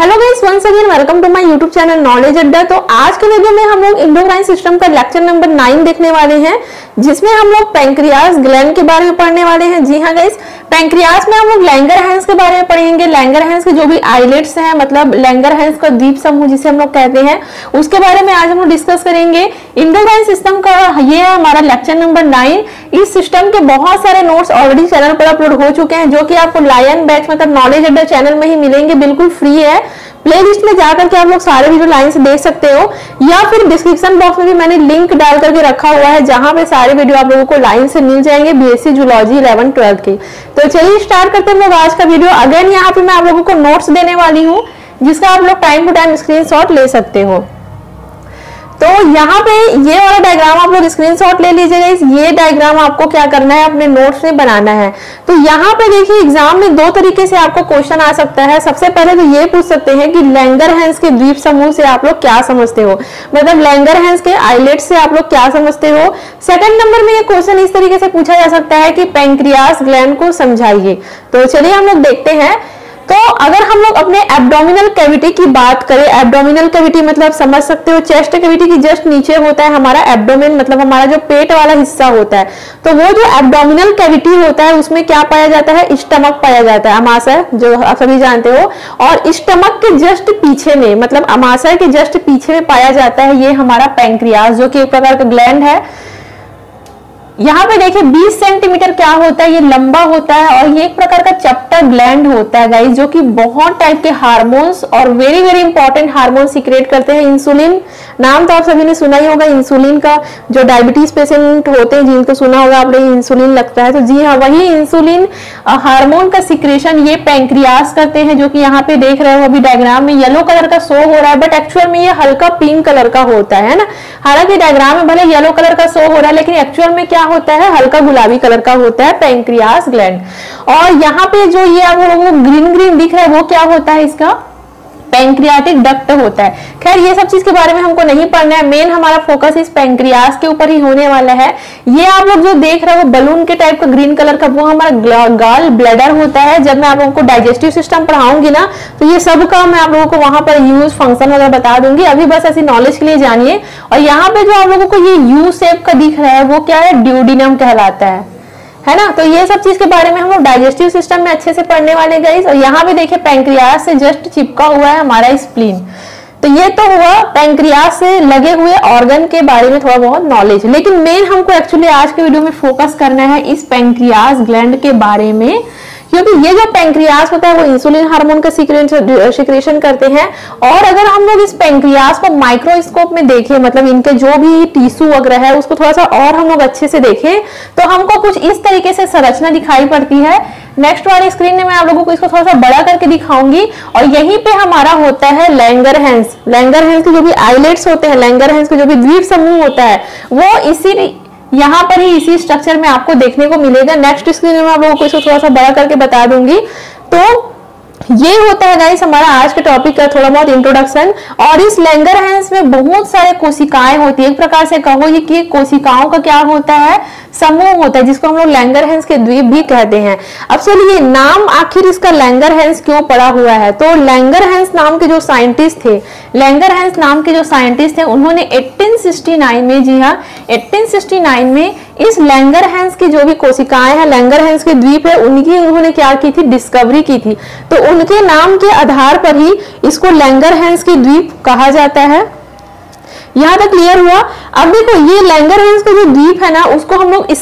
Hello guys, once again welcome to my YouTube channel knowledge Adda. तो आज के video में हम लोग एंडोक्राइन सिस्टम का लेक्चर नंबर 9 देखने वाले हैं, जिसमें हम लोग पैंक्रियास ग्लैंड के बारे में पढ़ने वाले हैं। जी हाँ गाइस, पैंक्रियास में हम लोग लैंगरहैंस के बारे में पढ़ेंगे। लैंगरहैंस के जो भी आइलेट्स हैं, मतलब लैंगरहैंस का द्वीप समूह जिसे हम लोग कहते हैं, उसके बारे में आज हम लोग डिस्कस करेंगे। एंडोक्राइन सिस्टम का ये है हमारा लेक्चर नंबर 9। इस सिस्टम के बहुत सारे नोट्स ऑलरेडी चैनल पर अपलोड हो चुके हैं, जो कि आपको लायन बैच मतलब नॉलेज अड्डा चैनल में ही मिलेंगे, बिल्कुल फ्री है। प्लेलिस्ट में जाकर के आप लोग सारे वीडियो लाइन से देख सकते हो, या फिर डिस्क्रिप्शन बॉक्स में भी मैंने लिंक डाल करके रखा हुआ है, जहां पे सारे वीडियो आप लोगों को लाइन से मिल जाएंगे बीएससी जूलॉजी 11-12 के। तो चलिए स्टार्ट करते हैं लोग आज का वीडियो। अगेन यहाँ पे मैं आप लोगों को नोट्स देने वाली हूँ, जिसका आप लोग टाइम टू टाइम स्क्रीनशॉट ले सकते हो। तो यहाँ पे ये वाला डायग्राम आप लोग स्क्रीनशॉट ले लीजिएगा। ये डायग्राम आपको क्या करना है, अपने नोट्स में बनाना है। तो यहाँ पे देखिए, एग्जाम में दो तरीके से आपको क्वेश्चन आ सकता है। सबसे पहले तो ये पूछ सकते हैं कि लैंगरहैंस के द्वीप समूह से आप लोग क्या समझते हो, मतलब लैंगरहैंस के आइलेट्स से आप लोग क्या समझते हो। सेकंड नंबर में ये क्वेश्चन इस तरीके से पूछा जा सकता है कि पैंक्रियास ग्लैंड को समझाइए। तो चलिए हम लोग देखते हैं। तो अगर हम लोग अपने एब्डोमिनल कैविटी की बात करें, एब्डोमिनल कैविटी मतलब समझ सकते हो, चेस्ट कैविटी की जस्ट नीचे होता है हमारा एब्डोमेन, मतलब हमारा जो पेट वाला हिस्सा होता है। तो वो जो एब्डोमिनल कैविटी होता है, उसमें क्या पाया जाता है, स्टमक पाया जाता है, अमाशय, जो आप सभी जानते हो। और स्टमक के जस्ट पीछे में, मतलब अमाशय के जस्ट पीछे में पाया जाता है ये हमारा पैंक्रियास, जो कि एक प्रकार का ग्लैंड है। यहाँ पे देखिए 20 सेंटीमीटर क्या होता है, ये लंबा होता है, और ये एक प्रकार का चपटा ग्लैंड होता है गाइस, जो कि बहुत टाइप के हार्मोन्स और very very important hormone secrete करते हैं। इंसुलिन नाम तो आप सभी ने सुना ही होगा, इंसुलिन का। जो डायबिटीज पेशेंट होते हैं, जिनको सुना होगा आपने इंसुलिन लगता है, तो जी हाँ, वही इंसुलिन हार्मोन का सिक्रेशन ये पैंक्रियास करते हैं, जो कि यहाँ पे देख रहे हो अभी डायग्राम में येलो कलर का शो हो रहा है, बट एक्चुअल में ये हल्का पिंक कलर का होता है ना। हालांकि डायग्राम में भले येलो कलर का शो हो रहा है, लेकिन एक्चुअल में क्या होता है, हल्का गुलाबी कलर का होता है पैंक्रियास ग्लैंड। और यहाँ पे जो ये आप लोगों को ग्रीन ग्रीन दिख रहा है, वो क्या होता है, इसका पैंक्रियाटिक डक्ट होता है। खैर ये सब चीज के बारे में हमको नहीं पढ़ना है, मेन हमारा फोकस इस पैंक्रियास के ऊपर ही होने वाला है। ये आप लोग जो देख रहे हो बलून के टाइप का ग्रीन कलर का, वो हमारा गॉल ब्लैडर होता है। जब मैं आप लोगों को डाइजेस्टिव सिस्टम पढ़ाऊंगी ना, तो ये सब का मैं आप लोगों को वहां पर यूज फंक्शन वगैरह बता दूंगी। अभी बस ऐसी नॉलेज के लिए जानिए। और यहाँ पे जो आप लोगों को ये यू शेप का दिख रहा है, वो क्या है, ड्यूडिनम कहलाता है ना। तो ये सब चीज के बारे में हम लोग डाइजेस्टिव सिस्टम में अच्छे से पढ़ने वाले गाइस। और यहाँ पे देखिए पैंक्रियास से जस्ट चिपका हुआ है हमारा स्प्लीन। तो ये तो हुआ पैंक्रियास से लगे हुए ऑर्गन के बारे में थोड़ा बहुत नॉलेज, लेकिन मेन हमको एक्चुअली आज के वीडियो में फोकस करना है इस पैंक्रियास ग्लैंड के बारे में, क्योंकि ये जो पैंक्रियास होता है वो इंसुलिन हार्मोन का सिक्रेशन करते हैं। और अगर हम लोग इस पैंक्रियास को माइक्रोस्कोप में देखें, मतलब इनके जो भी टिश्यू वगैरह है उसको थोड़ा सा और हम लोग अच्छे से देखें, तो हमको कुछ इस तरीके से संरचना दिखाई पड़ती है। नेक्स्ट वाले स्क्रीन में मैं आप लोगों को इसको थोड़ा सा बड़ा करके दिखाऊंगी। और यहीं पे हमारा होता है लैंगरहैंस। लैंगरहैंस के जो भी आइलेट्स होते हैं, लैंगरहैंस के जो भी द्वीप समूह होता है, वो इसी यहाँ पर ही इसी स्ट्रक्चर में आपको देखने को मिलेगा। नेक्स्ट स्क्रीन में आप लोगों को इसको थोड़ा सा बड़ा करके बता दूंगी। तो ये होता है गाइस हमारा आज के टॉपिक का थोड़ा बहुत इंट्रोडक्शन। और इस लैंगरहैंस में बहुत सारे कोशिकाएं होती है, एक प्रकार से कहो ये कि कोशिकाओं का क्या होता है, समूह होता है, जिसको हम लोग लैंगरहैंस के द्वीप भी कहते हैं। अब चलिए, नाम आखिर इसका लैंगरहैंस क्यों पड़ा हुआ है। तो लैंगरहैंस नाम के जो साइंटिस्ट थे, लैंगरहैंस नाम के जो साइंटिस्ट थे, उन्होंने 1869 में, जी हाँ 1869 में इस लैंगरहैंस की जो भी कोशिकाएं हैं, लैंगरहैंस के द्वीप है, उनकी उन्होंने क्या की थी, डिस्कवरी की थी। तो उनके नाम के आधार पर ही इसको लैंगरहैंस के द्वीप कहा जाता है। यहां तक क्लियर हुआ। अब देखो, ये लैंगरहैंस का जो द्वीप है ना, उसको हम लोग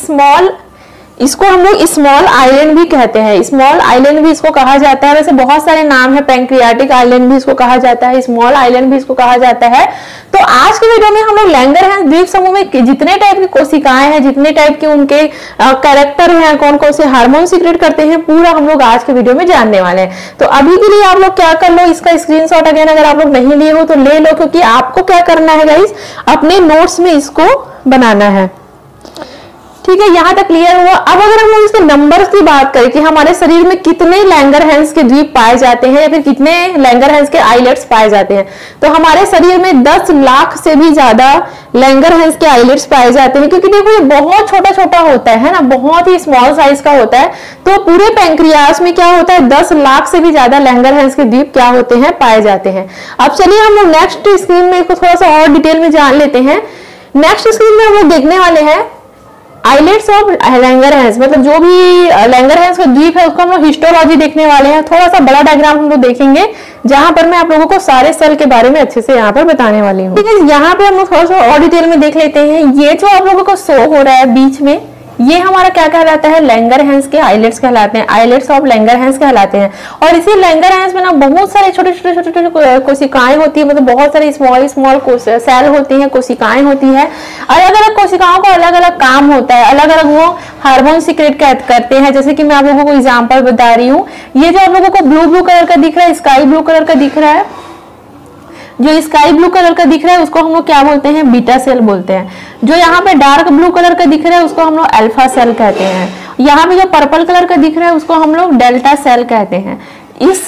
स्मॉल आइलैंड भी कहते हैं। स्मॉल आइलैंड भी इसको कहा जाता है। वैसे बहुत सारे नाम है, पैंक्रियाटिक आइलैंड भी इसको कहा जाता है, स्मॉल आइलैंड भी इसको कहा जाता है। तो आज के वीडियो में हम लोग लैंगरहैंस द्वीप समूह में जितने टाइप की कोशिकाएं हैं, जितने टाइप के उनके कैरेक्टर हैं, कौन कौन से हार्मोन सीक्रेट करते हैं, पूरा हम लोग आज के वीडियो में जानने वाले हैं। तो अभी के लिए आप लोग क्या कर लो, इसका स्क्रीनशॉट अगेन अगर आप लोग नहीं लिए हो तो ले लो, क्योंकि आपको क्या करना है गाइस, अपने नोट्स में इसको बनाना है। ठीक है, यहाँ तक क्लियर हुआ। अब अगर हम लोग इसके नंबर्स की बात करें कि हमारे शरीर में कितने लैंगरहैंस के द्वीप पाए जाते हैं या फिर कितने लैंगरहैंस के आइलेट्स पाए जाते हैं, तो हमारे शरीर में 10 लाख से भी ज्यादा लैंगरहैंस के आइलेट्स पाए जाते हैं। क्योंकि देखो ये बहुत छोटा छोटा होता है ना, बहुत ही स्मॉल साइज का होता है। तो पूरे पैंक्रियास में क्या होता है, 10 लाख से भी ज्यादा लैंगरहैंस के द्वीप क्या होते हैं, पाए जाते हैं। अब चलिए हम लोग नेक्स्ट स्क्रीन में इसको थोड़ा सा और डिटेल में जान लेते हैं। नेक्स्ट स्क्रीन में हम लोग देखने वाले हैं आइलेट्स ऑफ लैंगरहैंस, मतलब जो भी लैंगरहैंस का द्वीप है उसको हम लोग हिस्टोलॉजी देखने वाले हैं। थोड़ा सा बड़ा डायग्राम हम लोग देखेंगे जहां पर मैं आप लोगों को सारे सेल के बारे में अच्छे से यहाँ पर बताने वाली हूँ। ठीक है, यहाँ पे हम लोग थोड़ा सा और डिटेल में देख लेते हैं। ये जो आप लोगों को शो हो रहा है बीच में, ये हमारा क्या कहलाता है, लैंगरहैंस के आइलेट्स कहलाते हैं, आइलेट्स ऑफ लैंगरहैंस कहलाते हैं। और इसी लैंगरहैंस में ना बहुत सारे छोटे छोटे कोशिकाएं होती है, मतलब बहुत सारे स्मॉल सेल होती हैं, कोशिकाएं होती है। अलग अलग कोशिकाओं का अलग अलग काम होता है, अलग अलग वो हार्मोन सीक्रेट करते हैं। जैसे कि मैं आप लोगों को एग्जाम्पल बता रही हूँ, ये जो आप लोगों को ब्लू कलर का दिख रहा है, स्काई ब्लू कलर का दिख रहा है, जो स्काई ब्लू कलर का दिख रहा है उसको हम लोग क्या बोलते हैं, बीटा सेल बोलते हैं। जो यहाँ पे डार्क ब्लू कलर का दिख रहा है उसको हम लोग अल्फा सेल कहते हैं। यहाँ पे जो पर्पल कलर का दिख रहा है उसको हम लोग डेल्टा सेल कहते हैं। इस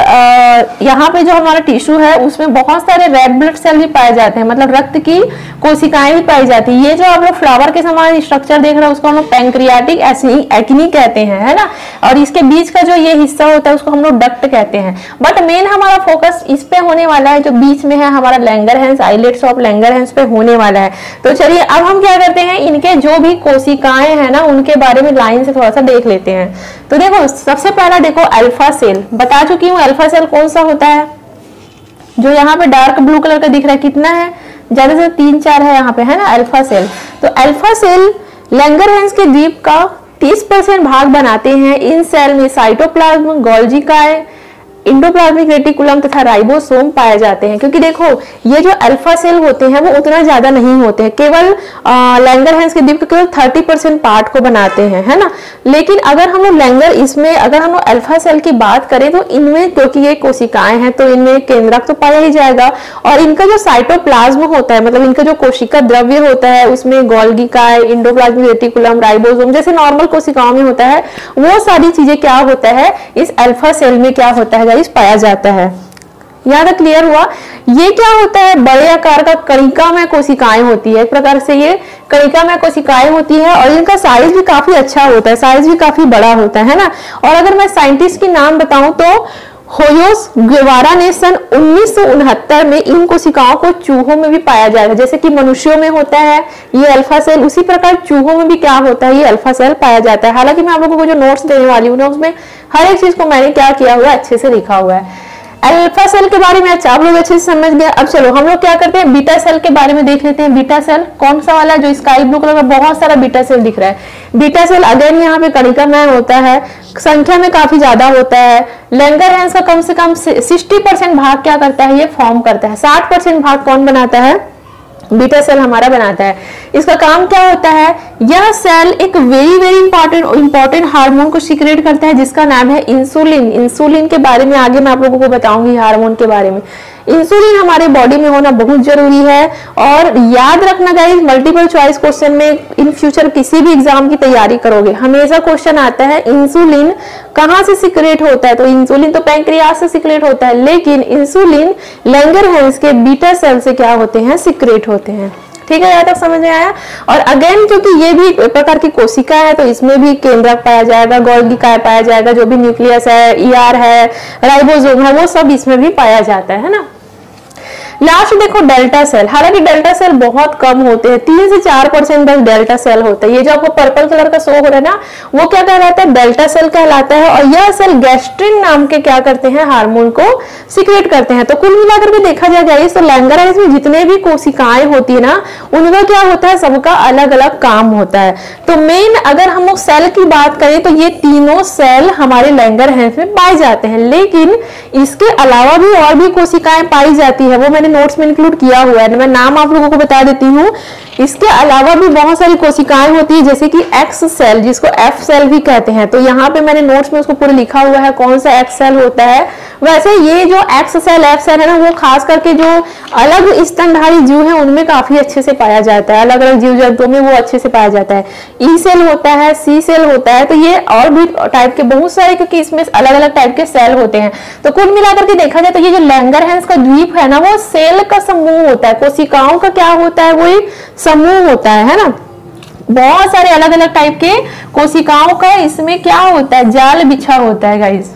यहाँ पे जो हमारा टिश्यू है उसमें बहुत सारे रेड ब्लड सेल भी पाए जाते हैं, मतलब रक्त की कोशिकाएं भी पाई जाती है। ये जो आप लोग फ्लावर के समान स्ट्रक्चर देख रहे हैं उसको हम लोग पैंक्रियाटिक एक्नी कहते हैं, है ना। और इसके बीच का जो ये हिस्सा होता है उसको हम लोग डक्ट कहते हैं। बट मेन हमारा फोकस इस पे होने वाला है, जो बीच में है हमारा लैंगरहैंस, आइलेट्स ऑफ लैंगरहैंस पे होने वाला है। तो चलिए अब हम क्या करते हैं, इनके जो भी कोशिकाएं हैं ना उनके बारे में लाइन से थोड़ा सा देख लेते हैं। तो देखो सबसे पहला देखो अल्फा सेल, बता चुकी हूँ अल्फा सेल कौन सा होता है। जो यहाँ पे डार्क ब्लू कलर का दिख रहा है, कितना है, ज्यादा से 3-4 है यहाँ पे, है ना अल्फा सेल। तो अल्फा सेल लैंगरहैंस के द्वीप का 30% भाग बनाते हैं। इन सेल में साइटोप्लाज्म, गोल्गी काय, इंडोप्लाज्मिक रेटिकुलम तथा राइबोसोम पाए जाते हैं। क्योंकि देखो ये जो अल्फा सेल होते हैं वो उतना ज्यादा नहीं होते हैं, केवल लैंगरहैंस के द्वीप के केवल 30% पार्ट को बनाते हैं, है ना। लेकिन अगर हम लोग अगर हम लोग अल्फा सेल की बात करें तो इनमें, क्योंकि ये कोशिकाएं हैं तो इनमें केंद्रक तो पाया ही जाएगा। और इनका जो साइटोप्लाज्म होता है, मतलब इनका जो कोशिका द्रव्य होता है उसमें गोल्गी काय, इंडोप्लाज्मिक रेटिकुलम, राइबोसोम जैसे नॉर्मल कोशिकाओं में होता है, वो सारी चीजें क्या होता है इस अल्फा सेल में क्या होता है पाया जाता है। यहाँ तक क्लियर हुआ। ये क्या होता है, बड़े आकार का कणिका में कोशिकाएं होती है। एक प्रकार से ये कणिका में कोशिकाएं होती है और इनका साइज भी काफी अच्छा होता है, साइज भी काफी बड़ा होता है ना। और अगर मैं साइंटिस्ट की नाम बताऊं तो होयोस गेवारा ने सन 1969 में इन कोशिकाओं को चूहों में भी पाया जाएगा। जैसे कि मनुष्यों में होता है ये अल्फा सेल, उसी प्रकार चूहों में भी क्या होता है, ये अल्फा सेल पाया जाता है। हालांकि मैं आप लोगों को जो नोट्स देने वाली हूँ ना उसमें हर एक चीज को मैंने क्या किया हुआ है, अच्छे से लिखा हुआ है। अल्फा सेल के बारे में अच्छा आप लोग अच्छे से समझ गए। अब चलो हम लोग क्या करते हैं, बीटा सेल के बारे में देख लेते हैं। बीटा सेल कौन सा वाला, जो स्काई ब्लू कलर का बहुत सारा बीटा सेल दिख रहा है। बीटा सेल अगेन यहाँ पे कणिका में होता है, संख्या में काफी ज्यादा होता है। लैंगरहैंस का कम से कम 60% भाग क्या करता है, ये फॉर्म करता है। 60% भाग कौन बनाता है, बीटा सेल हमारा बनाता है। इसका काम क्या होता है, यह सेल एक वेरी इंपॉर्टेंट हार्मोन को सीक्रेट करता है जिसका नाम है इंसुलिन। इंसुलिन के बारे में आगे मैं आप लोगों को बताऊंगी, हार्मोन के बारे में। इंसुलिन हमारे बॉडी में होना बहुत जरूरी है। और याद रखना गाइस, मल्टीपल चॉइस क्वेश्चन में इन फ्यूचर किसी भी एग्जाम की तैयारी करोगे हमेशा क्वेश्चन आता है इंसुलिन कहाँ से सीक्रेट होता है। तो इंसुलिन तो पैंक्रियास से सीक्रेट होता है, लेकिन इंसुलिन लैंगरहैंस के बीटा सेल से क्या होते हैं, सीक्रेट होते हैं। ठीक है, यहाँ तक समझ में आया। और अगेन क्योंकि ये भी एक प्रकार की कोशिका है तो इसमें भी केंद्रक पाया जाएगा, गोल्गी काय पाया जाएगा, जो भी न्यूक्लियस है, ईआर है, राइबोसोम है, वो सब इसमें भी पाया जाता है ना। लास्ट देखो डेल्टा सेल। हालांकि डेल्टा सेल बहुत कम होते हैं, 3 से 4% बस डेल्टा सेल होता है। ये जो आपको पर्पल कलर का शो हो रहा है ना, वो क्या कहलाता है, डेल्टा सेल कहलाता है। और यह सेल गैस्ट्रिन नाम के क्या करते हैं, हार्मोन को सीक्रेट करते हैं। तो कुल मिलाकर के देखा जाए तो लैंगरहैंस में जितने भी कोशिकाएं होती है ना, उनका क्या होता है, सबका अलग अलग काम होता है। तो मेन अगर हम लोग सेल की बात करें तो ये तीनों सेल हमारे लैंगरहैंस में पाए जाते हैं। लेकिन इसके अलावा भी और भी कोशिकाएं पाई जाती है, वो मैंने मैंने नोट्स में इंक्लूड किया हुआ है, मैं नाम आप लोगों को बता देती हूँ। इसके अलावा भी बहुत सारी कोशिकाएं होती है, जैसे कि एक्स सेल, जिसको एफ सेल भी कहते हैं। तो यहाँ पे मैंने नोट्स में उसको पूरा लिखा हुआ है कौन सा एक्स सेल होता है। वैसे ये जो एक्स सेल एफ सेल है ना, वो खास करके जो अलग स्तनधारी जीव है उनमें काफी अच्छे से पाया जाता है, अलग अलग जीव जंतुओं में वो अच्छे से पाया जाता है। ई सेल होता है, सी सेल होता है, तो ये और भी टाइप के बहुत सारे, क्योंकि इसमें अलग अलग टाइप के सेल होते हैं। तो कुल मिलाकर के देखा जाए तो ये जो लैंगरहैंस का द्वीप है ना, वो सेल का समूह होता है, कोशिकाओं का क्या होता है, वो एक समूह होता है ना। बहुत सारे अलग अलग टाइप के कोशिकाओं का इसमें क्या होता है, जाल बिछा होता है गाइस।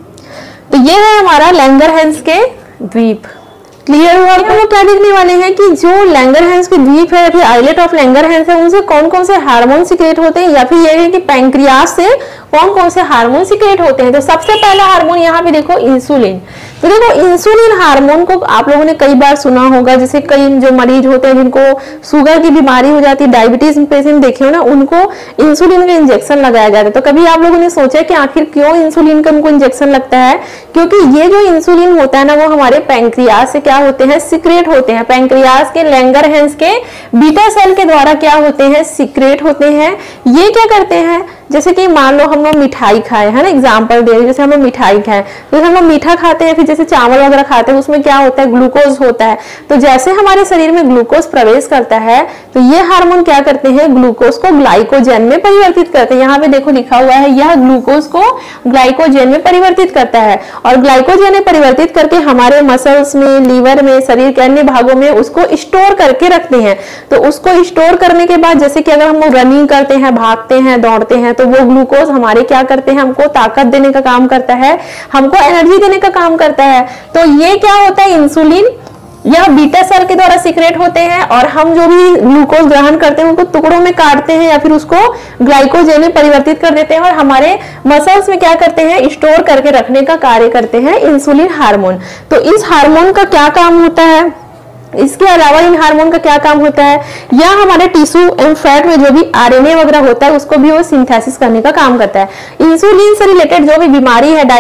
तो ये है हमारा लैंगरहैंस के द्वीप। क्लियर हुआ? हम लोग क्या देखने वाले हैं कि जो लैंगरहैंस के द्वीप है या फिर आइलेट ऑफ लैंगरहैंस है, उनसे कौन कौन से हार्मोन सिक्रेट होते हैं, या फिर ये है कि पैंक्रियास से कौन कौन से हार्मोन सिक्रेट होते हैं। तो सबसे पहला हार्मोन यहाँ पे देखो इंसुलिन। तो देखो इंसुलिन हार्मोन को आप लोगों ने कई बार सुना होगा, जैसे कई जो मरीज होते हैं जिनको शुगर की बीमारी हो जाती है, डायबिटीज पेशेंट देखे हो ना, उनको इंसुलिन का इंजेक्शन लगाया जाता है। तो कभी आप लोगों ने सोचा कि आखिर क्यों इंसुलिन का उनको इंजेक्शन लगता है? क्योंकि ये जो इंसुलिन होता है ना, वो हमारे पैंक्रियास से क्या होते हैं, सिक्रेट होते हैं। पैंक्रियास के लैंगरहैंस के बीटा सेल के द्वारा क्या होते हैं, सिक्रेट होते हैं। ये क्या करते हैं, जैसे कि मान लो हम लोग मिठाई खाए है ना, एग्जाम्पल दे रहे, जैसे हम लोग मिठाई खाएं, जैसे हम लोग मीठा खाते हैं, फिर जैसे चावल वगैरह खाते हैं, उसमें क्या होता है, ग्लूकोज होता है। तो जैसे हमारे शरीर में ग्लूकोज प्रवेश करता है, तो ये हार्मोन क्या करते हैं, ग्लूकोज को ग्लाइकोजन में परिवर्तित करते हैं। यहाँ पे देखो लिखा हुआ है, यह ग्लूकोज को ग्लाइकोजन में परिवर्तित करता है, और ग्लाइकोजन में परिवर्तित करके हमारे मसल्स में, लीवर में, शरीर के अन्य भागों में उसको स्टोर करके रखते हैं। तो उसको स्टोर करने के बाद, जैसे कि अगर हम लोग रनिंग करते हैं, भागते हैं, दौड़ते हैं, तो वो ग्लूकोज हमारे क्या करते हैं, हमको ताकत देने का काम करता है, हमको एनर्जी देने का काम करता है। तो ये क्या होता है, इंसुलिन, यह बीटा सेल के द्वारा सीक्रेट होते हैं, और हम जो भी ग्लूकोज ग्रहण करते हैं उनको टुकड़ों में काटते हैं या फिर उसको ग्लाइकोजन में परिवर्तित कर देते हैं, और हमारे मसल्स में क्या करते हैं, स्टोर करके रखने का कार्य करते हैं इंसुलिन हार्मोन। तो इस हार्मोन का क्या काम होता है, इसके अलावा इन हार्मोन का क्या काम होता है, या हमारे टिश्यू एंड फैट में जो भी आरएनए वगैरह होता है उसको भी वो सिंथेसिस करने का काम करता है। इंसुलिन से रिलेटेड जो भी बीमारी है,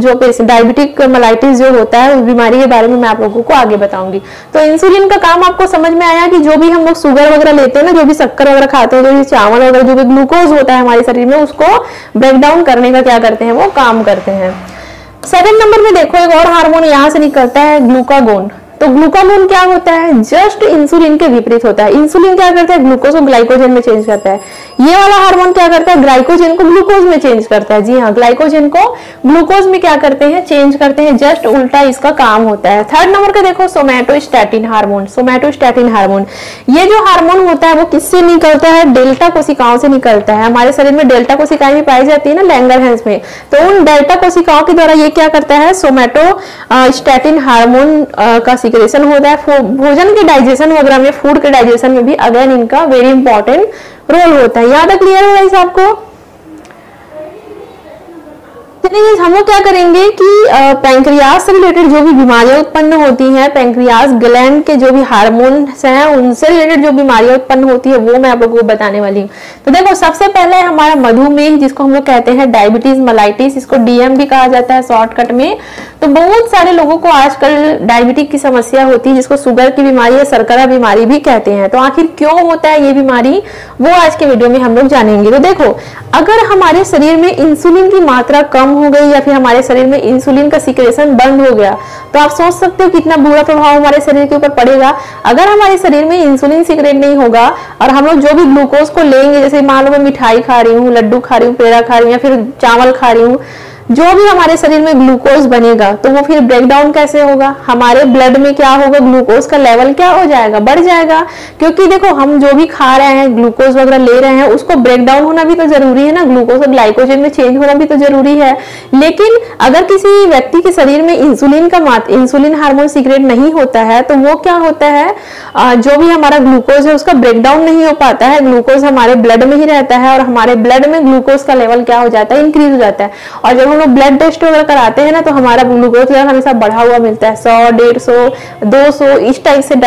डायबिटिक मेलाइटिस जो होता है, उस बीमारी के बारे में मैं आप लोगों को आगे बताऊंगी। तो इंसुलिन का काम आपको समझ में आया कि जो भी हम लोग शुगर वगैरह लेते हैं ना, जो भी शक्कर वगैरह खाते हैं, जो भी चावल वगैरह, जो भी ग्लूकोज होता है हमारे शरीर में, उसको ब्रेक डाउन करने का क्या करते हैं, वो काम करते हैं। सेकंड नंबर में देखो एक और हार्मोन यहाँ से निकलता है, ग्लूकागोन। तो ग्लूकागोन क्या होता है, जस्ट इंसुलिन के विपरीत होता है। इंसुलिन क्या करता है, ग्लूकोज को ग्लाइकोजन में चेंज करता है। ये वाला हार्मोन क्या करता है, ग्लाइकोजन को ग्लूकोज में चेंज करता है। जी हाँ, ग्लाइकोजन को ग्लूकोज में क्या करते हैं, चेंज करते हैं, जस्ट उल्टा इसका काम होता है। थर्ड नंबर का देखो सोमैटोस्टैटिन हार्मोन। सोमैटोस्टैटिन हार्मोन, ये जो हार्मोन होता है वो किससे निकलता है, डेल्टा कोशिकाओं से निकलता है। हमारे शरीर में डेल्टा कोशिकाएं भी पाई जाती है ना लैंगरहैंस में, तो उन डेल्टा कोशिकाओं के द्वारा ये क्या करता है, सोमैटोस्टैटिन हार्मोन का सिक्रेशन होता है। भोजन के डाइजेशन वगैरह में, फूड के डाइजेशन में भी अगेन इनका वेरी इंपॉर्टेंट रोल होता है। याद है, क्लियर हो रहा है आपको? हम लोग क्या करेंगे कि पैंक्रियास से रिलेटेड जो भी बीमारियां उत्पन्न होती हैं, पैंक्रियास ग्लैंड के जो भी हार्मोन्स हैं उनसे रिलेटेड जो बीमारियां उत्पन्न होती है वो मैं आप लोगों को बताने वाली हूँ। तो देखो सबसे पहले हमारा मधुमेह, जिसको हम लोग कहते हैं डायबिटीज मेलाइटिस, इसको डीएम भी कहा जाता है शॉर्टकट में। तो बहुत सारे लोगों को आजकल डायबिटिक की समस्या होती है, जिसको शुगर की बीमारी या शर्करा बीमारी भी कहते हैं। तो आखिर क्यों होता है ये बीमारी, वो आज के वीडियो में हम लोग जानेंगे। तो देखो, अगर हमारे शरीर में इंसुलिन की मात्रा कम हो गई या फिर हमारे शरीर में इंसुलिन का सिक्रेशन बंद हो गया, तो आप सोच सकते हो कितना बुरा प्रभाव हमारे शरीर के ऊपर पड़ेगा। अगर हमारे शरीर में इंसुलिन सिक्रेट नहीं होगा और हम लोग जो भी ग्लूकोज को लेंगे, जैसे मान लो मैं मिठाई खा रही हूँ, लड्डू खा रही हूँ, पेड़ा खा रही हूँ या फिर चावल खा रही हूँ, जो भी हमारे शरीर में ग्लूकोज बनेगा तो वो फिर ब्रेक डाउन कैसे होगा, हमारे ब्लड में क्या होगा, ग्लूकोज का लेवल क्या हो जाएगा, बढ़ जाएगा। क्योंकि देखो हम जो भी खा रहे हैं, ग्लूकोज वगैरह ले रहे हैं, उसको ब्रेक डाउन होना भी तो जरूरी है ना, ग्लूकोज और ग्लाइकोजन में चेंज होना भी तो जरूरी है। लेकिन अगर किसी व्यक्ति के शरीर में इंसुलिन हार्मोन सीक्रेट नहीं होता है, तो वो क्या होता है, जो भी हमारा ग्लूकोज है उसका ब्रेक डाउन नहीं हो पाता है, ग्लूकोज हमारे ब्लड में ही रहता है और हमारे ब्लड में ग्लूकोज का लेवल क्या हो जाता है, इंक्रीज हो जाता है। और जब हम लोग ब्लड टेस्ट वगैरह कराते हैं ना, तो हमारा ग्लूकोज लेवल हमेशा बढ़ा हुआ मिलता है, 100, 150, 200 इस टाइप से,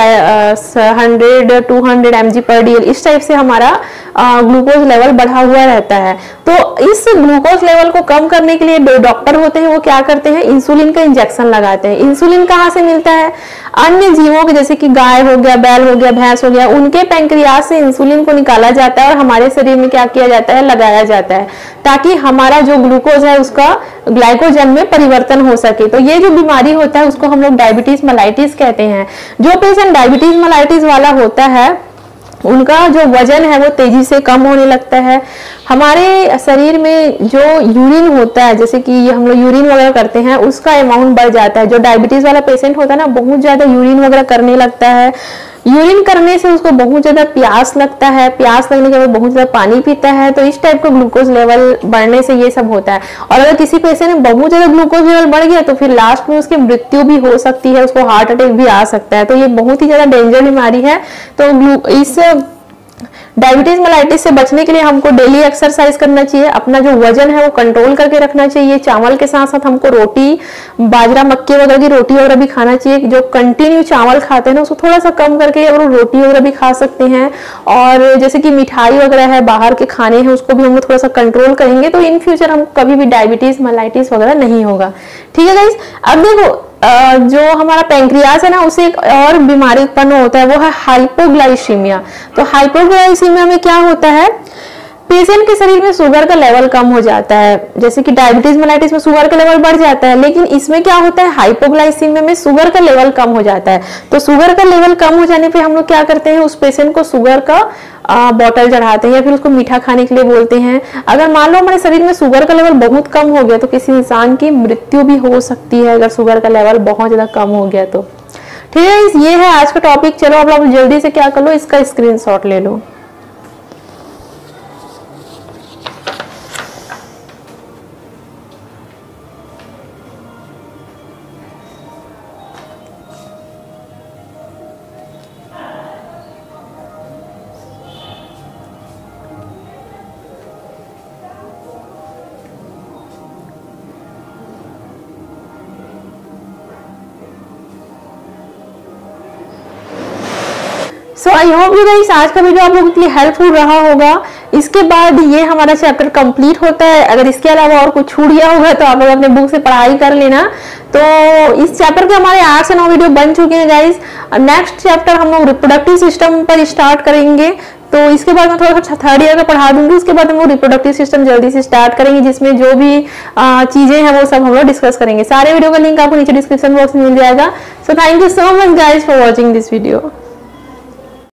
100, 200 mg/dl इस टाइप से हमारा ग्लूकोज लेवल बढ़ा हुआ रहता है। तो इस ग्लूकोज लेवल को कम करने के लिए डॉक्टर होते हैं वो क्या करते हैं, इंसुलिन का इंजेक्शन लगाते हैं। इंसुलिन कहाँ से मिलता है, अन्य जीवों के, जैसे कि गाय हो गया, बैल हो गया, भैंस हो गया, उनके पैंक्रियाज से इंसुलिन को निकाला जाता है और हमारे शरीर में क्या किया जाता है, लगाया जाता है, ताकि हमारा जो ग्लूकोज है उसका ग्लाइकोजन में परिवर्तन हो सके। तो ये जो बीमारी होता है उसको हम लोग डायबिटीज मेलाइटिस कहते हैं। जो पेशेंट डायबिटीज मेलाइटिस वाला होता है उनका जो वजन है वो तेजी से कम होने लगता है। हमारे शरीर में जो यूरिन होता है, जैसे कि हम लोग यूरिन वगैरह करते हैं, उसका अमाउंट बढ़ जाता है। जो डायबिटीज वाला पेशेंट होता है ना, बहुत ज्यादा यूरिन वगैरह करने लगता है। यूरिन करने से उसको बहुत ज्यादा प्यास लगता है, प्यास लगने के बाद बहुत ज्यादा पानी पीता है, तो इस टाइप का ग्लूकोज लेवल बढ़ने से ये सब होता है। और अगर किसी पेशेंट में बहुत ज्यादा ग्लूकोज लेवल बढ़ गया तो फिर लास्ट में उसकी मृत्यु भी हो सकती है, उसको हार्ट अटैक भी आ सकता है। तो ये बहुत ही ज्यादा डेंजर बीमारी है। तो इस डायबिटीज मेलाइटिस से बचने के लिए हमको डेली एक्सरसाइज करना चाहिए, अपना जो वजन है वो कंट्रोल करके रखना चाहिए। चावल के साथ साथ हमको रोटी, बाजरा, मक्के वगैरह की रोटी वगैरह भी खाना चाहिए। जो कंटिन्यू चावल खाते हैं ना उसको थोड़ा सा कम करके और रोटी वगैरह भी खा सकते हैं। और जैसे कि मिठाई वगैरह है, बाहर के खाने हैं, उसको भी हम थोड़ा सा कंट्रोल करेंगे तो इन फ्यूचर हम कभी भी डायबिटीज मेलाइटिस वगैरह नहीं होगा। ठीक है गाइस। अब देखो जो हमारा पैंक्रियाज है ना, उसे एक और बीमारी उत्पन्न होता है, वो है हाइपोग्लाइसीमिया। तो हाइपोग्लाइसीमिया में क्या होता है, पेशेंट के शरीर में शुगर का लेवल कम हो जाता है। जैसे कि डायबिटीज मेलाइटिस में शुगर का लेवल बढ़ जाता है, लेकिन इसमें क्या होता है, हाइपोग्लाइसीमिया में शुगर का लेवल कम हो जाता है। तो शुगर का लेवल कम हो जाने पे हम लोग क्या करते हैं, उस पेशेंट को शुगर का बॉटल चढ़ाते हैं या फिर उसको मीठा खाने के लिए बोलते हैं। अगर मान लो हमारे शरीर में शुगर का लेवल बहुत कम हो गया तो किसी इंसान की मृत्यु भी हो सकती है, अगर शुगर का लेवल बहुत ज्यादा कम हो गया तो। ठीक है, ये है आज का टॉपिक। चलो अब आप जल्दी से क्या कर लो, इसका स्क्रीनशॉट ले लो। So I hope you guys आज का वीडियो आप लोगों के लिए हेल्पफुल रहा होगा। इसके बाद ये हमारा चैप्टर कंप्लीट होता है। अगर इसके अलावा और कुछ छूट गया होगा तो आप लोग अपने बुक से पढ़ाई कर लेना। तो इस चैप्टर के हमारे 8 से 9 वीडियो बन चुके हैं गाइस। नेक्स्ट चैप्टर हम लोग रिप्रोडक्टिव सिस्टम पर स्टार्ट करेंगे। तो इसके बाद मैं थोड़ा सा 3rd ईयर का पढ़ा दूंगी, उसके बाद हम लोग रिप्रोडक्टिव सिस्टम जल्दी से स्टार्ट करेंगे, जिसमें जो भी चीजें हैं वो सब हम लोग डिस्कस करेंगे। सारे वीडियो का लिंक आपको नीचे डिस्क्रिप्शन बॉक्स में मिल जाएगा। So thank you so much guys for watching this video.